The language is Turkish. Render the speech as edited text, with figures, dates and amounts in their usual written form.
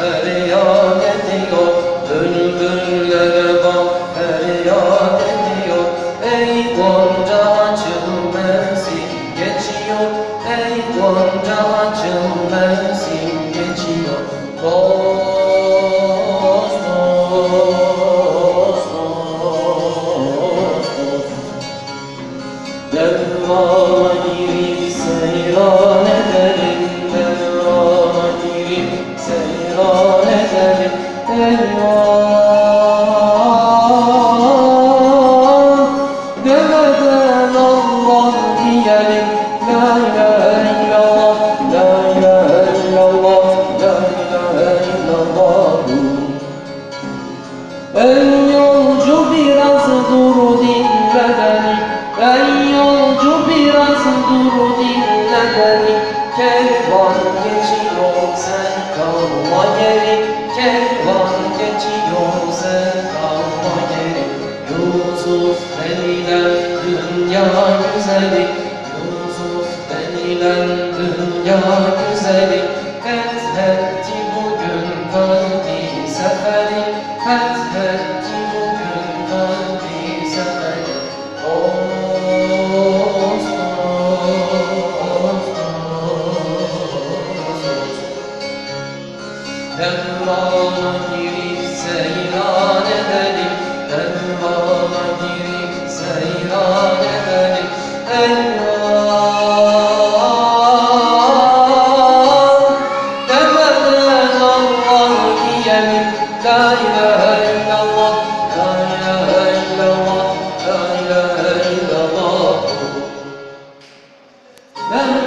feryat ediyor. Bülbüllere bak feryat ediyor. Ey Gonca açım mevsim geçiyor. Ey Gonca açım mevsim geçiyor. Dost, dost, dost, dost. Devrana girip seyran edelim, devrana girip seyran edelim. Eyvah, demeden Allah diyelim. La ilahe illallah, la ilahe illallah, la ilahe illallah. Ey yolcu biraz dur dinle beni, ey yolcu biraz dur dinle beni. Kervan geçiyor sen kalma geri, kervan geçiyor sen kalma geri. Yusuf denilen dünya güzeli, Yusuf denilen dünya güzeli. Fethetti bugün kalbi seferi, fethetti bugün kalbi seferi. Dost, dost, dost. Devrana girip seyran edelim, devrana girip seyran edelim. Eyvah, demeden Allah diyelim. La ilahe illallah, la ilahe illallah, la ilahe illallah.